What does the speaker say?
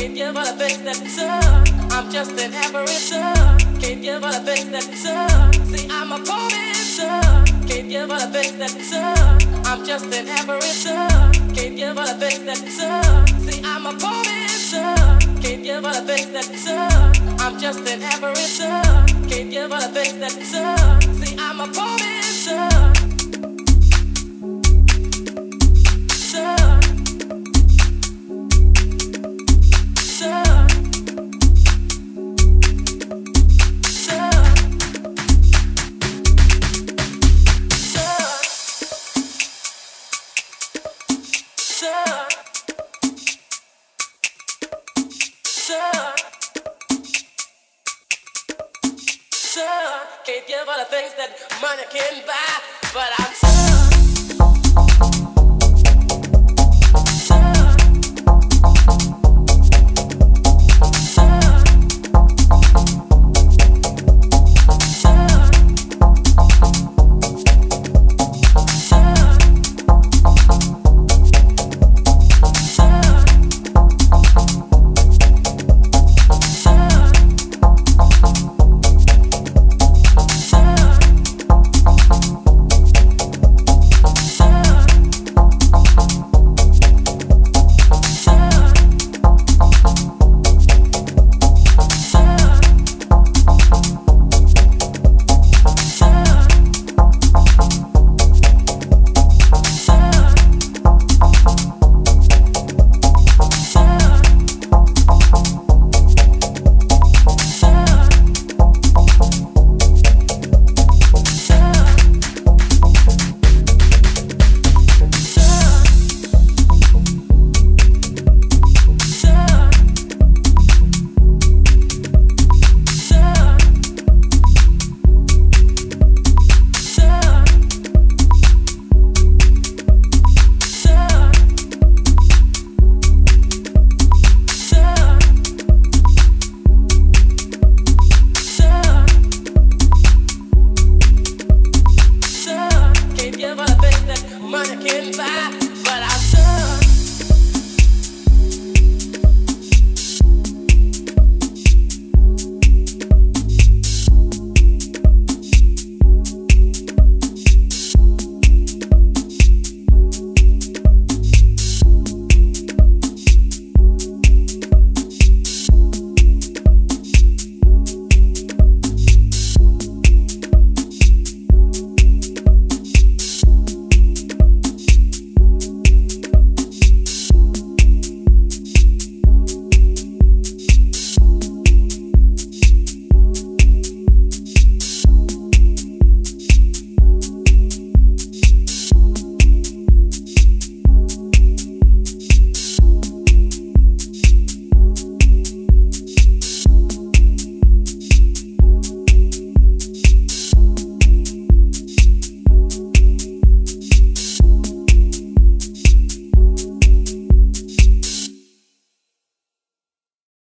Can't give all the things that suck. I'm just an average son. Can't give all the things that suck. See, I'm a poor man's son. Can't give all the things that suck. I'm just an average son. Can't give all the things that suck. See, I'm a poor man's son. Can't give all the things that suck. I'm just an average son. Can't give all the things that suck. See, I'm a poor man's son. Son. Son. Can't give all the things that money can buy, but I'm